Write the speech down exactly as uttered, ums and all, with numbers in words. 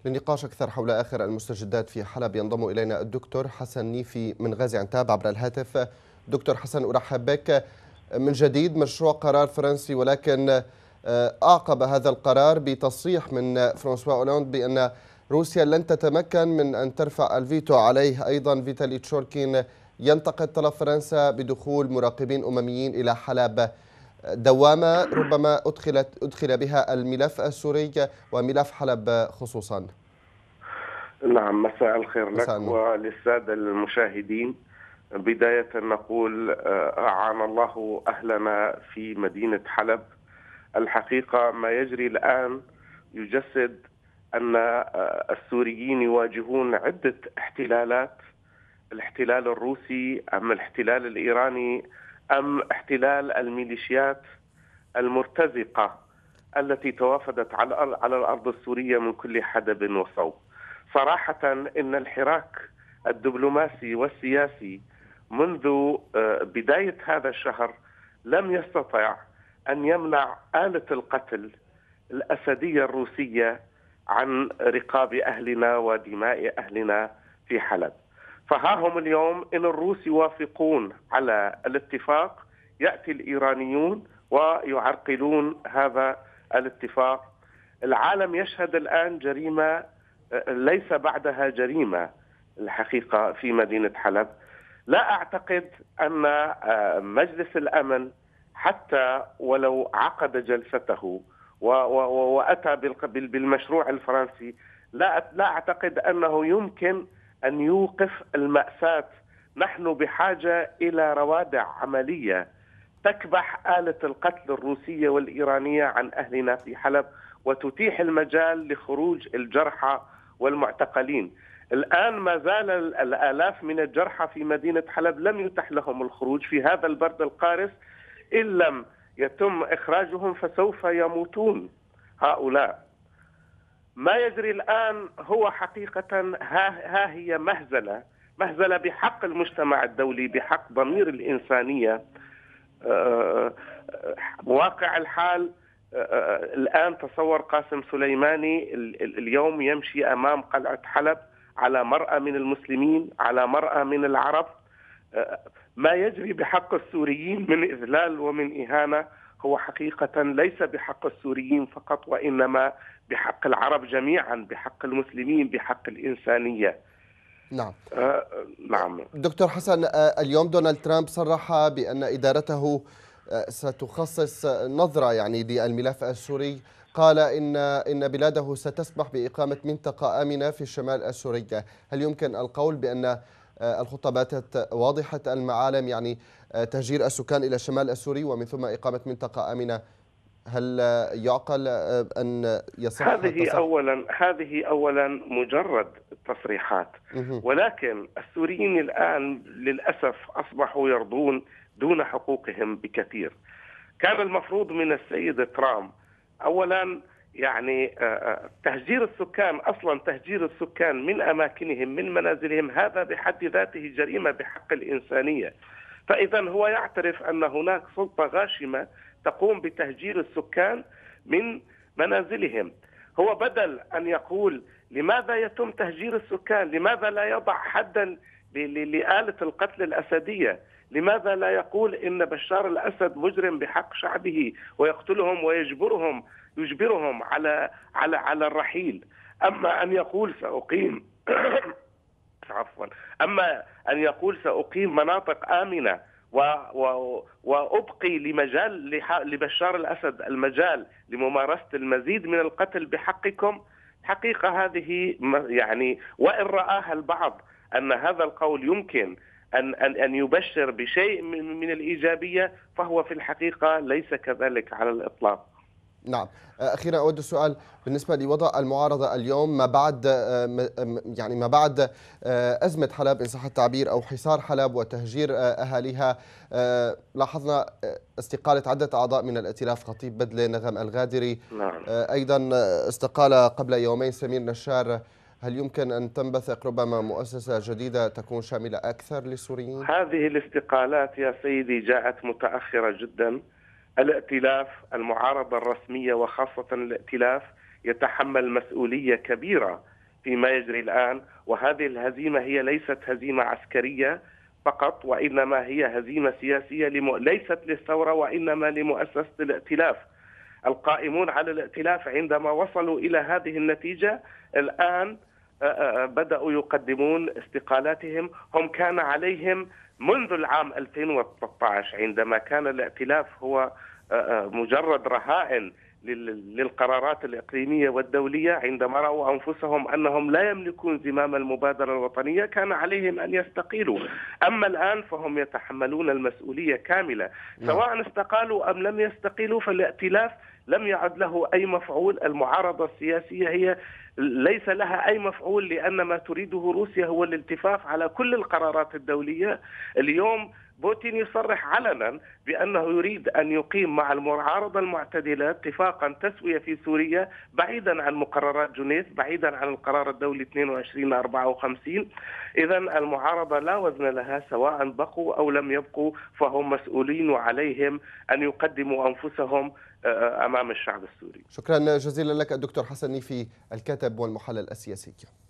لنقاش أكثر حول آخر المستجدات في حلب ينضم إلينا الدكتور حسن نيفي من غازي عنتاب عبر الهاتف. دكتور حسن، أرحب بك من جديد. مشروع قرار فرنسي، ولكن أعقب هذا القرار بتصريح من فرانسوا أولاند بأن روسيا لن تتمكن من أن ترفع الفيتو عليه. أيضا فيتالي تشوركين ينتقد طلب فرنسا بدخول مراقبين أمميين إلى حلب، دوامة ربما أدخلت أدخل بها الملف السوري وملف حلب خصوصا. نعم، مساء الخير لك مساء النور. وللسادة المشاهدين. بداية نقول أعان الله أهلنا في مدينة حلب. الحقيقة ما يجري الآن يجسد أن السوريين يواجهون عدة احتلالات، الاحتلال الروسي أم الاحتلال الإيراني أم احتلال الميليشيات المرتزقة التي توافدت على على الأرض السورية من كل حدب وصوب. صراحة إن الحراك الدبلوماسي والسياسي منذ بداية هذا الشهر لم يستطع أن يمنع آلة القتل الأسدية الروسية عن رقاب أهلنا ودماء أهلنا في حلب. فها هم اليوم إن الروس يوافقون على الاتفاق، يأتي الإيرانيون ويعرقلون هذا الاتفاق. العالم يشهد الآن جريمة ليس بعدها جريمة الحقيقة في مدينة حلب. لا أعتقد أن مجلس الأمن حتى ولو عقد جلسته وأتى بالمشروع الفرنسي، لا لا أعتقد أنه يمكن أن يوقف المأساة. نحن بحاجة إلى روادع عملية تكبح آلة القتل الروسية والإيرانية عن أهلنا في حلب وتتيح المجال لخروج الجرحى والمعتقلين. الآن ما زال الآلاف من الجرحى في مدينة حلب لم يتح لهم الخروج في هذا البرد القارس. إن لم يتم إخراجهم فسوف يموتون هؤلاء. ما يجري الآن هو حقيقة ها, ها هي مهزلة مهزلة بحق المجتمع الدولي، بحق ضمير الإنسانية. واقع الحال الآن تصور قاسم سليماني اليوم يمشي أمام قلعة حلب على مرأى من المسلمين، على مرأى من العرب. ما يجري بحق السوريين من إذلال ومن إهانة هو حقيقة ليس بحق السوريين فقط، وإنما بحق العرب جميعا، بحق المسلمين، بحق الإنسانية. نعم. آه نعم دكتور حسن، اليوم دونالد ترامب صرح بأن إدارته ستخصص نظرة يعني للملف السوري. قال إن إن بلاده ستسمح بإقامة منطقة آمنة في الشمال السوري. هل يمكن القول بأن الخطة باتت واضحة المعالم، يعني تهجير السكان إلى الشمال السوري ومن ثم إقامة منطقة آمنة؟ هل يعقل أن يصح هذه تصح؟ أولا هذه أولا مجرد تصريحات، ولكن السوريين الآن للأسف أصبحوا يرضون دون حقوقهم بكثير. كان المفروض من السيد ترامب أولا يعني تهجير السكان، أصلا تهجير السكان من أماكنهم من منازلهم هذا بحد ذاته جريمة بحق الإنسانية. فإذا هو يعترف أن هناك سلطة غاشمة تقوم بتهجير السكان من منازلهم. هو بدل أن يقول لماذا يتم تهجير السكان، لماذا لا يضع حدا لآلة القتل الأسدية؟ لماذا لا يقول إن بشار الأسد مجرم بحق شعبه ويقتلهم ويجبرهم يجبرهم على على على الرحيل؟ أما أن يقول سأقيم عفوا أما أن يقول سأقيم مناطق آمنة و و وأبقي لمجال لبشار الأسد المجال لممارسة المزيد من القتل بحقكم، حقيقة هذه يعني وإن رآها البعض أن هذا القول يمكن أن أن أن يبشر بشيء من من الإيجابية، فهو في الحقيقة ليس كذلك على الإطلاق. نعم. أخيرا أود السؤال بالنسبة لوضع المعارضة اليوم ما بعد يعني ما بعد أزمة حلب إن صح التعبير أو حصار حلب وتهجير أهاليها. لاحظنا استقالة عدة أعضاء من الائتلاف، خطيب بدلة، نغم الغادري. نعم. أيضا استقال قبل يومين سمير نشار. هل يمكن أن تنبثق ربما مؤسسة جديدة تكون شاملة أكثر للسوريين؟ هذه الاستقالات يا سيدي جاءت متأخرة جدا. الائتلاف، المعارضة الرسمية وخاصة الائتلاف يتحمل مسؤولية كبيرة فيما يجري الآن. وهذه الهزيمة هي ليست هزيمة عسكرية فقط، وإنما هي هزيمة سياسية لم... ليست للثورة وإنما لمؤسسة الائتلاف. القائمون على الائتلاف عندما وصلوا إلى هذه النتيجة الآن بدأوا يقدمون استقالاتهم. هم كان عليهم منذ العام ألفين وثلاثة عشر عندما كان الائتلاف هو مجرد رهائن للقرارات الإقليمية والدولية، عندما رأوا أنفسهم أنهم لا يملكون زمام المبادرة الوطنية كان عليهم أن يستقيلوا. أما الآن فهم يتحملون المسؤولية كاملة، سواء استقالوا أم لم يستقيلوا، فالائتلاف لم يعد له أي مفعول. المعارضة السياسية هي ليس لها أي مفعول، لأن ما تريده روسيا هو الالتفاف على كل القرارات الدولية. اليوم بوتين يصرح علنا بأنه يريد أن يقيم مع المعارضة المعتدلة اتفاقا تسوية في سوريا بعيدا عن مقررات جنيف، بعيدا عن القرار الدولي اثنين وعشرين أربعة وخمسين. إذا المعارضة لا وزن لها، سواء بقوا أو لم يبقوا فهم مسؤولين وعليهم أن يقدموا أنفسهم أمام الشعب السوري. شكرا جزيلا لك الدكتور حسن نيفي، الكاتب والمحلل السياسي.